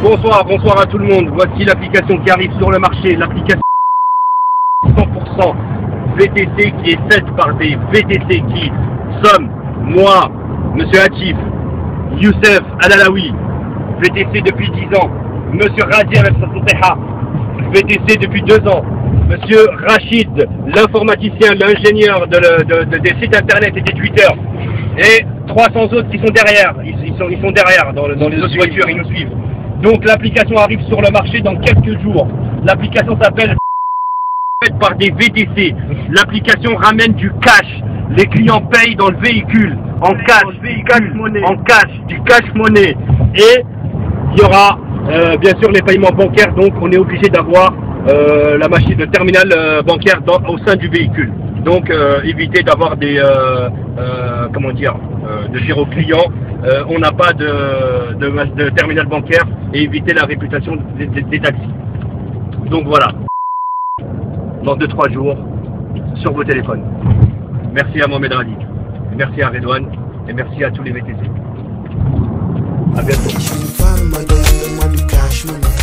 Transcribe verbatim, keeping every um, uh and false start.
Bonsoir, bonsoir à tout le monde. Voici l'application qui arrive sur le marché, l'application cent pour cent V T C qui est faite par des V T C qui sommes moi, Monsieur Hatif, Youssef Alalawi, V T C depuis dix ans, Monsieur Radia V T C depuis deux ans, Monsieur Rachid, l'informaticien, l'ingénieur de le, de, de, des sites internet et des Twitter, et trois cents autres qui sont derrière, ils, ils, sont, ils sont derrière dans, le, dans les autres voitures, ils nous suivent. Donc l'application arrive sur le marché dans quelques jours. L'application s'appelle faite par des V T C. L'application ramène du cash. Les clients payent dans le véhicule en cash, cash en cash, du cash monnaie. Et il y aura euh, bien sûr les paiements bancaires. Donc on est obligé d'avoir euh, la machine de terminal euh, bancaire dans, au sein du véhicule. Donc euh, évitez d'avoir des euh, euh, comment dire euh, de giro client. Euh, on n'a pas de, de, de terminal bancaire et éviter la réputation des, des, des taxis. Donc voilà, dans deux trois jours, sur vos téléphones. Merci à Mohamed Radi, merci à Redouane et merci à tous les V T C. À bientôt.